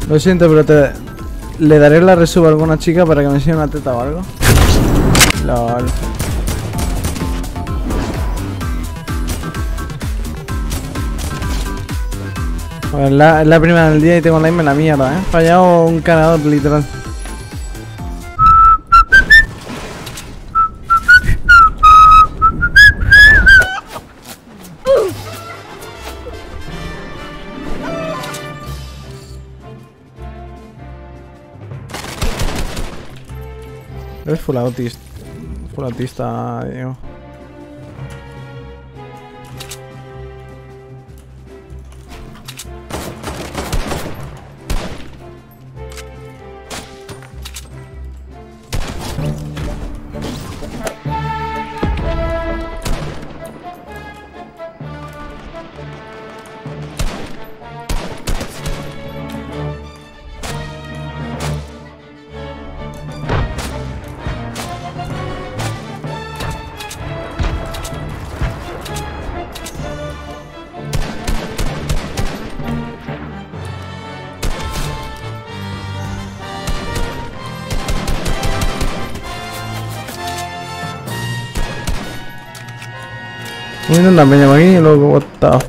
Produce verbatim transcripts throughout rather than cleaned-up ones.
Lo siento, pero te... le daré la resub a alguna chica para que me enseñe una teta o algo. Lol. Bueno, es la, es la primera del día y tengo la aim en la mierda, eh. Fallado un cargador, literal. Es full autista. Full autista, digo. Bueno, una peña aquí y luego what the...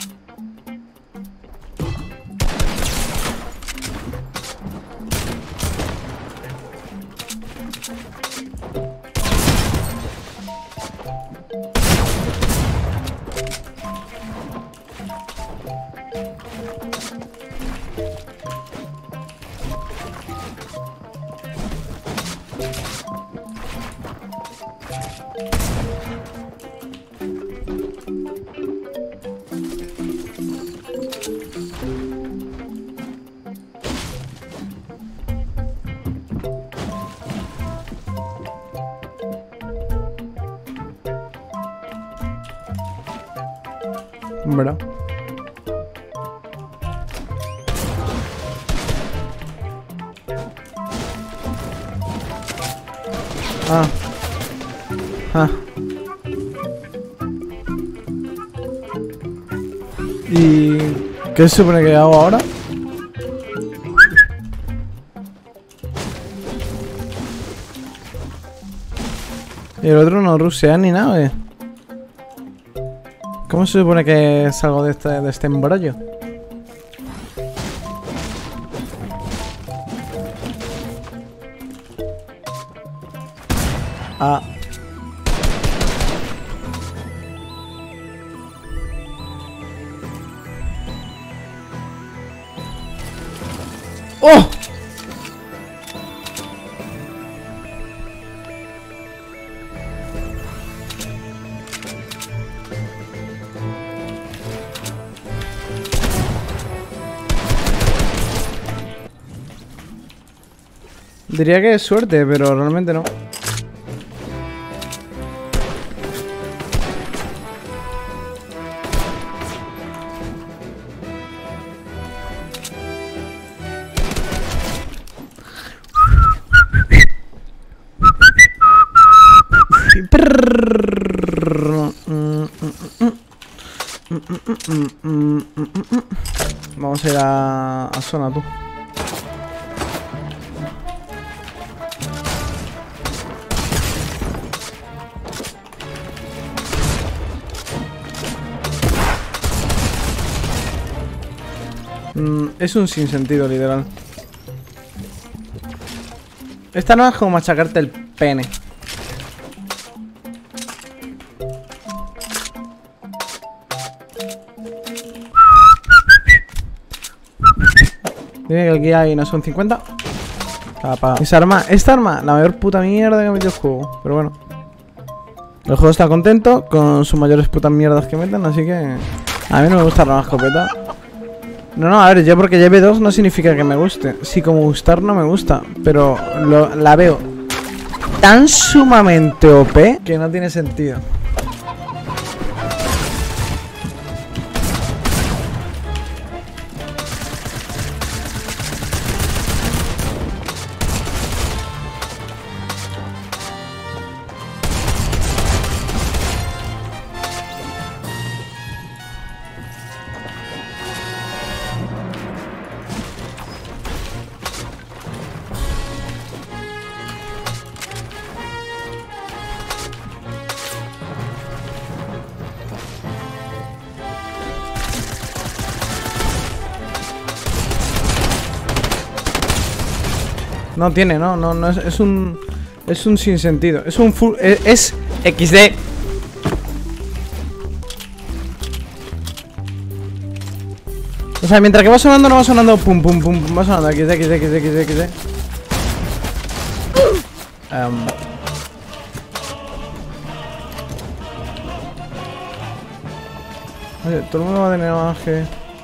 ¿Verdad? Ah. Ah. ¿Y qué se supone que hago ahora? Y el otro no rusea ni nada, ¿eh? ¿Cómo se supone que salgo de este, de este embrollo? Ah. ¡Oh! Diría que es suerte, pero realmente no. Vamos a ir a, a zona, tú. Mm, es un sinsentido, literal. Esta no es como machacarte el pene. Dime que aquí hay, no son cincuenta. Capa. Esa arma, esta arma, la mayor puta mierda que ha metido el juego. Pero bueno. El juego está contento con sus mayores putas mierdas que meten, así que... A mí no me gusta la escopeta. No, no, a ver, yo porque lleve dos no significa que me guste. Sí, como gustar no me gusta, pero lo, la veo tan sumamente O P que no tiene sentido. No tiene, no, no, no es, es un... Es un sinsentido. Es un full... Es, es equis de. O sea, mientras que va sonando, no va sonando pum, pum, pum, pum. Va sonando equis de, equis de, equis de, equis de, equis de. Um. Oye, todo el mundo va a tener más que...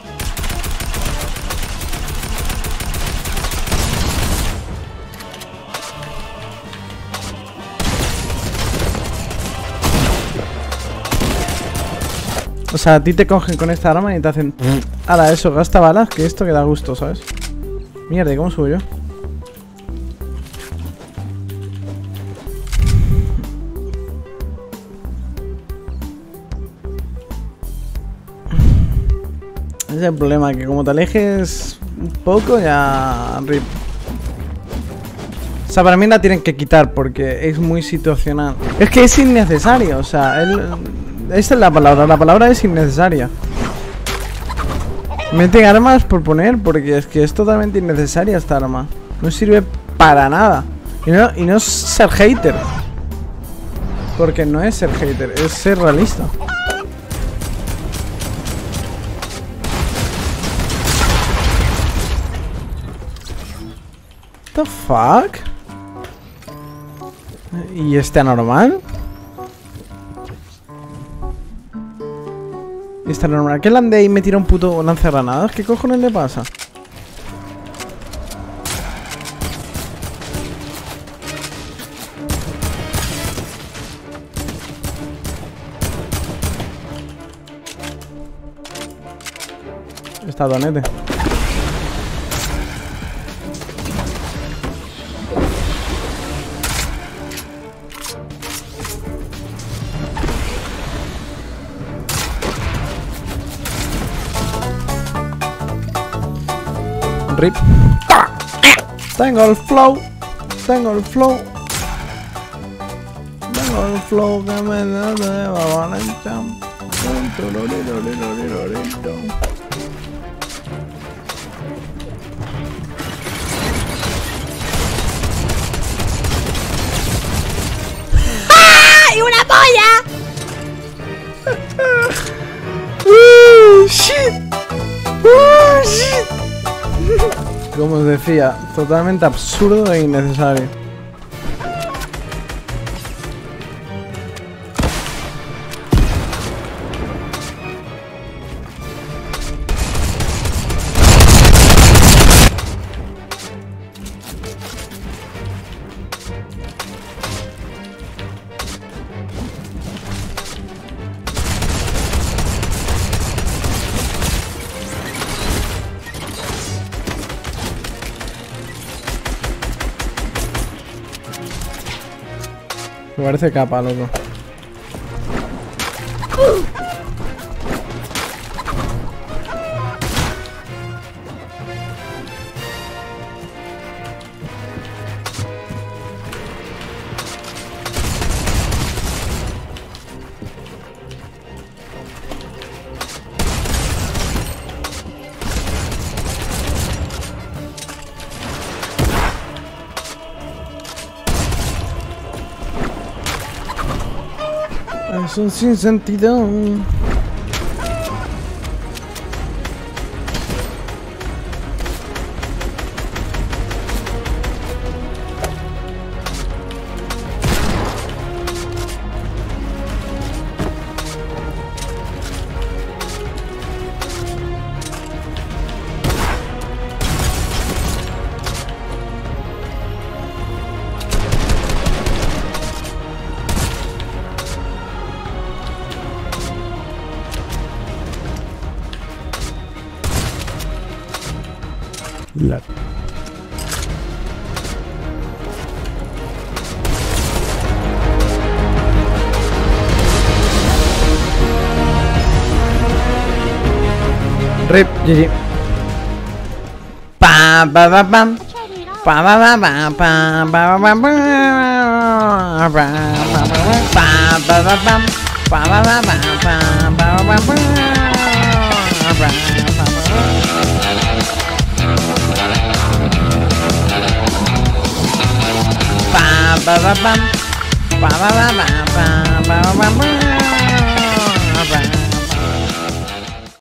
O sea, a ti te cogen con esta arma y te hacen... Ala, eso, gasta balas, que esto que da gusto, ¿sabes? Mierda, ¿y cómo subo yo? Ese es el problema, que como te alejes un poco ya... Rip. O sea, para mí la tienen que quitar porque es muy situacional. Es que es innecesario, o sea, él... Esta es la palabra, la palabra es innecesaria. Meten armas por poner, porque es que es totalmente innecesaria esta arma. No sirve para nada. Y no, y no es ser hater. Porque no es ser hater, es ser realista. What the fuck? ¿Y este anormal? ¿Y este anormal? ¿Qué lande y me tira un puto lanzagranadas? ¿Qué cojones le pasa? Está donete. Rip. Tengo el flow. Tengo el flow. Tengo el flow que me da de Valencia. ¡Ah! ¡Y una polla! ¡Uh, shit! ¡Uh, shit! Como os decía, totalmente absurdo e innecesario. Me parece capa, loco. Es un sinsentido. La... Rip, G G. Pa pa pa pam. Pa pa pa pa pa pa pa pa pa pa pa pam. Pa pa pa pa pa pa pa pa. pa, pa, pam. Pa, pa, pa, pa, pa, pa, pa, pa.